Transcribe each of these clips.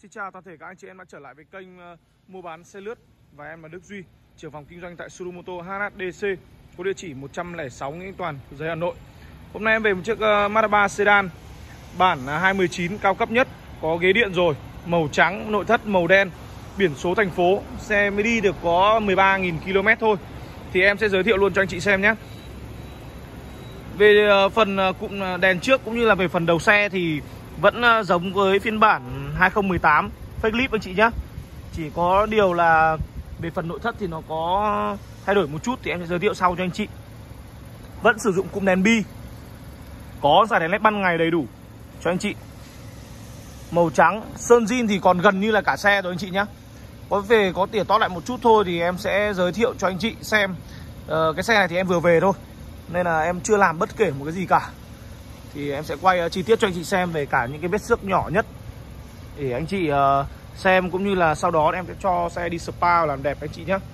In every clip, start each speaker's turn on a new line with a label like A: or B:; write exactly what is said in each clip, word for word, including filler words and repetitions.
A: Xin chào toàn thể các anh chị em đã trở lại với kênh uh, mua bán xe lướt và em là Đức Duy, trưởng phòng kinh doanh tại showroom ô tô hát hát đê xê có địa chỉ một trăm lẻ sáu Nguyễn Toàn, giấy Hà Nội. Hôm nay em về một chiếc uh, Mazda ba sedan bản uh, hai mươi chín cao cấp nhất, có ghế điện rồi, màu trắng, nội thất màu đen, biển số thành phố, xe mới đi được có mười ba nghìn ki lô mét thôi. Thì em sẽ giới thiệu luôn cho anh chị xem nhé. Về uh, phần uh, cụm đèn trước cũng như là về phần đầu xe thì vẫn uh, giống với phiên bản hai không một tám facelift anh chị nhé. Chỉ có điều là về phần nội thất thì nó có thay đổi một chút, thì em sẽ giới thiệu sau cho anh chị. Vẫn sử dụng cụm đèn bi, có dải đèn led ban ngày đầy đủ cho anh chị, màu trắng. Sơn zin thì còn gần như là cả xe rồi anh chị nhé. Có về có tỉa tót lại một chút thôi thì em sẽ giới thiệu cho anh chị xem. ờ, Cái xe này thì em vừa về thôi nên là em chưa làm bất kể một cái gì cả. Thì em sẽ quay uh, chi tiết cho anh chị xem về cả những cái vết xước nhỏ nhất để anh chị uh, xem, cũng như là sau đó em sẽ cho xe đi spa làm đẹp anh chị nhé.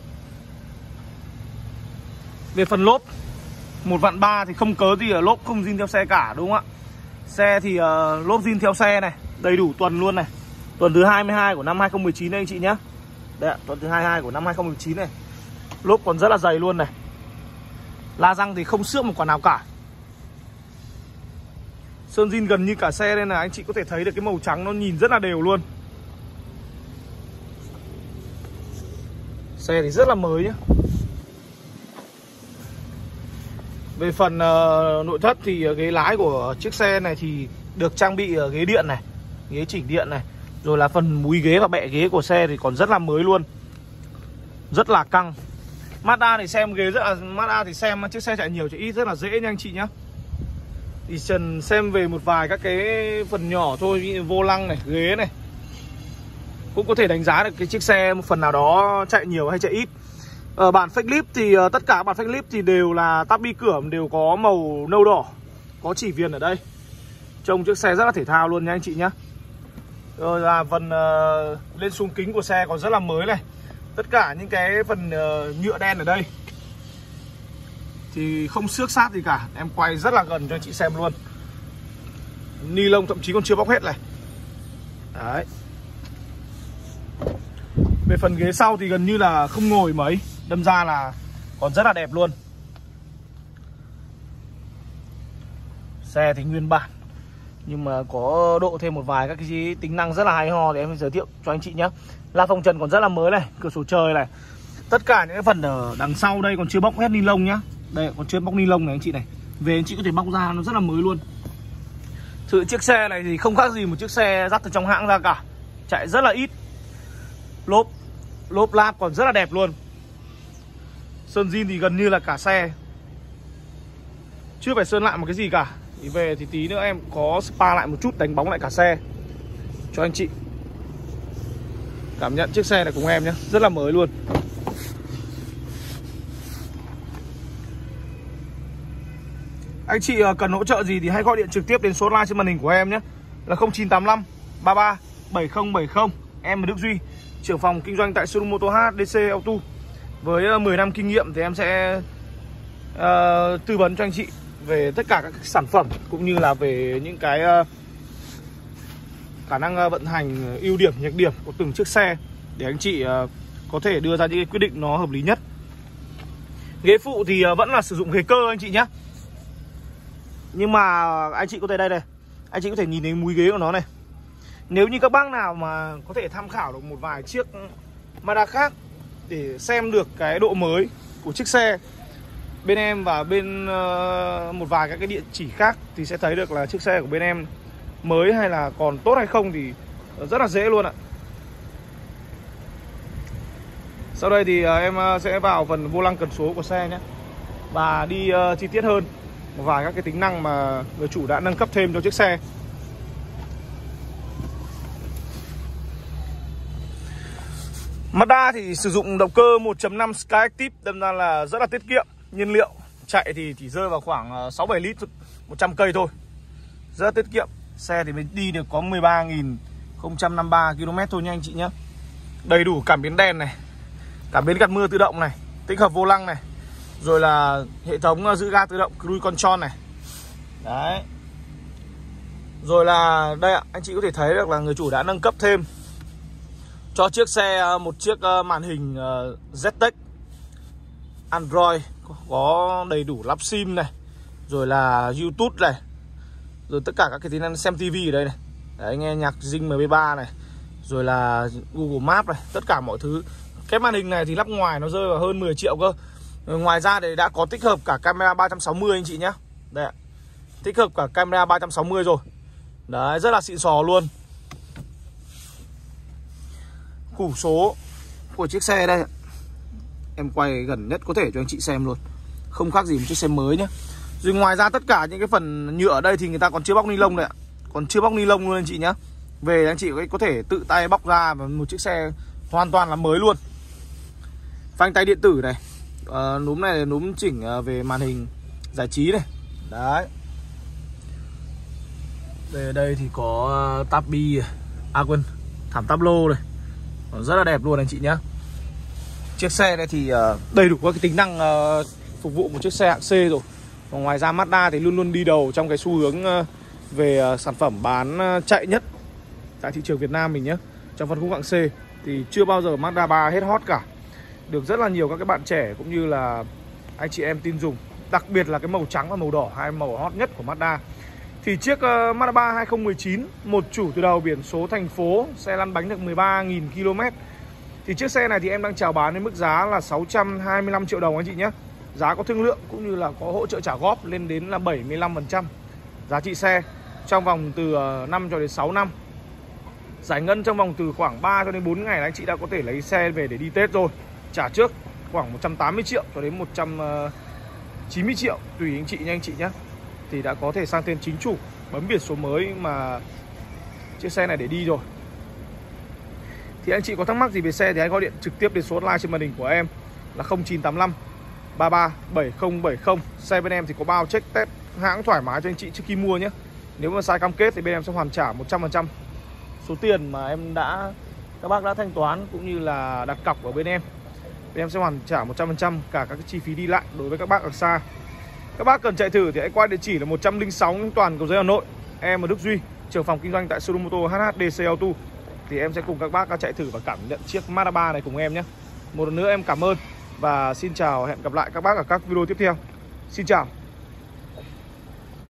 A: Về phần lốp, một vạn ba thì không cớ gì ở lốp không zin theo xe cả, đúng không ạ? Xe thì uh, lốp zin theo xe này, đầy đủ tuần luôn này. Tuần thứ hai mươi hai của năm hai không một chín đây anh chị nhé. Đấy ạ, tuần thứ hai mươi hai của năm hai không một chín này. Lốp còn rất là dày luôn này. La răng thì không xước một quả nào cả. Sơn zin gần như cả xe nên là anh chị có thể thấy được cái màu trắng nó nhìn rất là đều luôn. Xe thì rất là mới nhé. Về phần uh, nội thất thì uh, ghế lái của chiếc xe này thì được trang bị uh, ghế điện này, ghế chỉnh điện này. Rồi là phần múi ghế và bẹ ghế của xe thì còn rất là mới luôn, rất là căng. Mazda thì xem ghế rất là Mazda thì xem chiếc xe chạy nhiều chạy ít rất là dễ nha anh chị nhé. Thì Trần xem về một vài các cái phần nhỏ thôi, như vô lăng này, ghế này, cũng có thể đánh giá được cái chiếc xe một phần nào đó chạy nhiều hay chạy ít. Ở bản facelift thì uh, tất cả bản facelift thì đều là tắp bi cửa đều có màu nâu đỏ, có chỉ viền ở đây. Trông chiếc xe rất là thể thao luôn nha anh chị nhé. Rồi là phần uh, lên xung kính của xe còn rất là mới này. Tất cả những cái phần uh, nhựa đen ở đây thì không xước sát gì cả. Em quay rất là gần cho anh chị xem luôn. Ni lông thậm chí còn chưa bóc hết này. Đấy. Về phần ghế sau thì gần như là không ngồi mấy, đâm ra là còn rất là đẹp luôn. Xe thì nguyên bản nhưng mà có độ thêm một vài các cái tính năng rất là hay ho thì em sẽ giới thiệu cho anh chị nhé. La phông trần còn rất là mới này, cửa sổ trời này. Tất cả những cái phần ở đằng sau đây còn chưa bóc hết ni lông nhá. Đây còn chưa bóc ni lông này anh chị này. Về anh chị có thể bóc ra, nó rất là mới luôn. Sự chiếc xe này thì không khác gì một chiếc xe dắt từ trong hãng ra cả, chạy rất là ít. Lốp Lốp láp còn rất là đẹp luôn. Sơn zin thì gần như là cả xe, chưa phải sơn lại một cái gì cả. Thì về thì tí nữa em có spa lại một chút, đánh bóng lại cả xe cho anh chị cảm nhận chiếc xe này cùng em nhé. Rất là mới luôn. Anh chị cần hỗ trợ gì thì hãy gọi điện trực tiếp đến số hotline trên màn hình của em nhé, là không chín tám năm ba ba bảy không bảy không. Em là Đức Duy, trưởng phòng kinh doanh tại showroom ô tô hát hát đê xê Auto. Với mười năm kinh nghiệm thì em sẽ uh, tư vấn cho anh chị về tất cả các sản phẩm cũng như là về những cái uh, khả năng uh, vận hành, ưu điểm, nhược điểm của từng chiếc xe để anh chị uh, có thể đưa ra những quyết định nó hợp lý nhất. Ghế phụ thì uh, vẫn là sử dụng ghế cơ anh chị nhé. Nhưng mà anh chị có thể đây này, anh chị có thể nhìn thấy múi ghế của nó này. Nếu như các bác nào mà có thể tham khảo được một vài chiếc Mazda khác để xem được cái độ mới của chiếc xe bên em và bên uh, một vài các cái địa chỉ khác thì sẽ thấy được là chiếc xe của bên em mới hay là còn tốt hay không thì rất là dễ luôn ạ. Sau đây thì uh, em uh, sẽ vào phần vô lăng cần số của xe nhé, và đi uh, chi tiết hơn một vài các cái tính năng mà người chủ đã nâng cấp thêm cho chiếc xe. Mazda thì sử dụng động cơ một chấm năm Skyactiv, đâm ra là rất là tiết kiệm nhiên liệu. Chạy thì chỉ rơi vào khoảng sáu bảy lít một trăm cây thôi, rất là tiết kiệm. Xe thì mới đi được có mười ba nghìn không trăm năm mươi ba ki lô mét thôi nha anh chị nhé. Đầy đủ cảm biến đèn này, cảm biến gạt mưa tự động này, tích hợp vô lăng này, rồi là hệ thống giữ ga tự động cruise control này. Đấy. Rồi là đây ạ, anh chị có thể thấy được là người chủ đã nâng cấp thêm cho chiếc xe một chiếc màn hình Z T E C Android, có đầy đủ lắp sim này, rồi là YouTube này, rồi tất cả các cái tính năng xem tivi ở đây này. Đấy, nghe nhạc Zing M P ba này, rồi là Google Maps này, tất cả mọi thứ. Cái màn hình này thì lắp ngoài nó rơi vào hơn mười triệu cơ. Ngoài ra thì đã có tích hợp cả camera ba trăm sáu mươi anh chị nhé. Đây ạ, tích hợp cả camera ba trăm sáu mươi rồi. Đấy, rất là xịn sò luôn. Củ số của chiếc xe đây, em quay gần nhất có thể cho anh chị xem luôn, không khác gì một chiếc xe mới nhé. Rồi ngoài ra tất cả những cái phần nhựa ở đây thì người ta còn chưa bóc ni lông này ạ, còn chưa bóc ni lông luôn anh chị nhé. Về anh chị có thể tự tay bóc ra và một chiếc xe hoàn toàn là mới luôn. Phanh tay điện tử này, à, núm này là núm chỉnh về màn hình giải trí này. Đấy. Đây, ở đây thì có táp bi, à quên, thảm táp lô này, rất là đẹp luôn anh chị nhé. Chiếc xe này thì đầy đủ các cái tính năng phục vụ một chiếc xe hạng C rồi. Và ngoài ra Mazda thì luôn luôn đi đầu trong cái xu hướng về sản phẩm bán chạy nhất tại thị trường Việt Nam mình nhé. Trong phân khúc hạng C thì chưa bao giờ Mazda ba hết hot cả. Được rất là nhiều các cái bạn trẻ cũng như là anh chị em tin dùng. Đặc biệt là cái màu trắng và màu đỏ, hai màu hot nhất của Mazda. Thì chiếc uh, Mazda ba hai không một chín, một chủ từ đầu, biển số thành phố, xe lăn bánh được mười ba nghìn ki lô mét. Thì chiếc xe này thì em đang chào bán với mức giá là sáu trăm hai mươi lăm triệu đồng anh chị nhé. Giá có thương lượng cũng như là có hỗ trợ trả góp lên đến là bảy mươi lăm phần trăm giá trị xe trong vòng từ năm cho đến sáu năm. Giải ngân trong vòng từ khoảng ba cho đến bốn ngày là anh chị đã có thể lấy xe về để đi Tết rồi. Trả trước khoảng một trăm tám mươi triệu cho đến một trăm chín mươi triệu tùy anh chị nha anh chị nhé. Thì đã có thể sang tên chính chủ, bấm biển số mới mà chiếc xe này để đi rồi. Thì anh chị có thắc mắc gì về xe thì hãy gọi điện trực tiếp đến số hotline trên màn hình của em là không chín tám lăm ba ba bảy không bảy không. Xe bên em thì có bao check test hãng thoải mái cho anh chị trước khi mua nhé. Nếu mà sai cam kết thì bên em sẽ hoàn trả một trăm phần trăm số tiền mà em đã các bác đã thanh toán cũng như là đặt cọc ở bên em. Bên em sẽ hoàn trả một trăm phần trăm cả các cái chi phí đi lại đối với các bác ở xa. Các bác cần chạy thử thì hãy qua địa chỉ là một trăm lẻ sáu Toàn Cầu Giấy, Hà Nội. Em là Đức Duy, trưởng phòng kinh doanh tại showroom mô tô hát hát đê xê Auto. Thì em sẽ cùng các bác chạy thử và cảm nhận chiếc Mazda ba này cùng em nhé. Một lần nữa em cảm ơn và xin chào, hẹn gặp lại các bác ở các video tiếp theo. Xin chào.